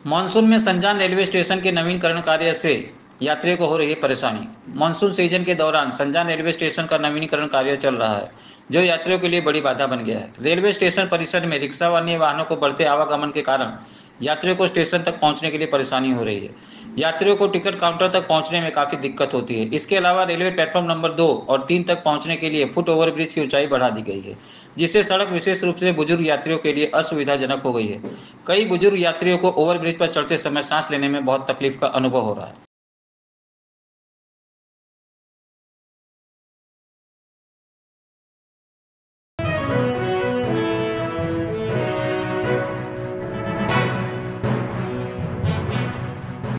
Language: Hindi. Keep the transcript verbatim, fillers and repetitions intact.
मानसून में संजान रेलवे स्टेशन के नवीनीकरण कार्य से यात्रियों को हो रही है परेशानी। मानसून सीजन के दौरान संजान रेलवे स्टेशन का नवीनीकरण कार्य चल रहा है, जो यात्रियों के लिए बड़ी बाधा बन गया है। रेलवे स्टेशन परिसर में रिक्शा व अन्य वाहनों को बढ़ते आवागमन के कारण यात्रियों को स्टेशन तक पहुंचने के लिए परेशानी हो रही है। यात्रियों को टिकट काउंटर तक पहुंचने में काफी दिक्कत होती है। इसके अलावा रेलवे प्लेटफॉर्म नंबर दो और तीन तक पहुंचने के लिए फुट ओवरब्रिज की ऊंचाई बढ़ा दी गई है, जिससे सड़क विशेष रूप से बुजुर्ग यात्रियों के लिए असुविधाजनक हो गई है। कई बुजुर्ग यात्रियों को ओवरब्रिज पर चढ़ते समय सांस लेने में बहुत तकलीफ का अनुभव हो रहा है।